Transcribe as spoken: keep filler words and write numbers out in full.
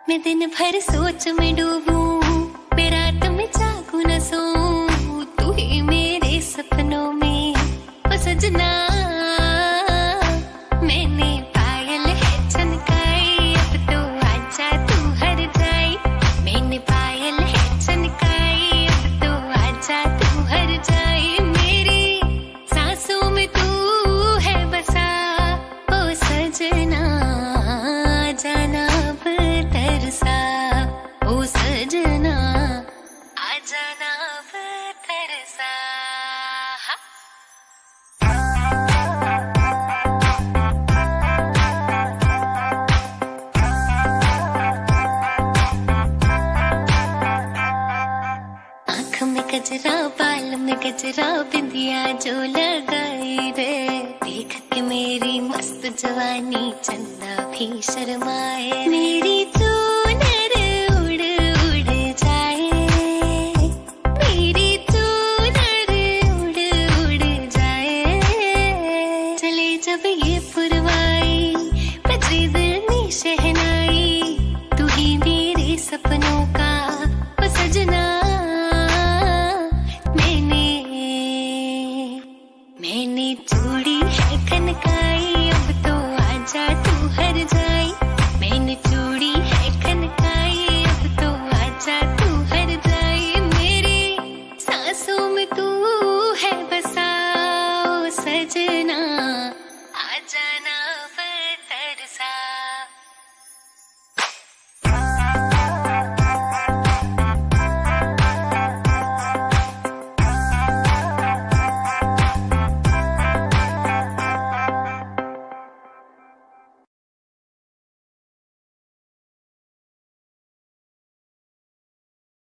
मैं दिन भर सोच में डूबूं, मैं रात में जागूं न सोऊं, तू ही मेरे सपनों में ओ सजना। मैंने पायल है छनकाई, अब तो आजा तू हर जाए। मैंने पायल है छनकाई, अब तो आजा तू हर जाए। मेरी सांसों में तू है बसा ओ सजना, जाना अब तरसा ओ सजना, आ जाना अब तरसा। आँख में गजरा, बाल में गजरा, बिंदिया जो लगाई रे, देख के मेरी मस्त जवानी चंदा भी शर्माए। मेरी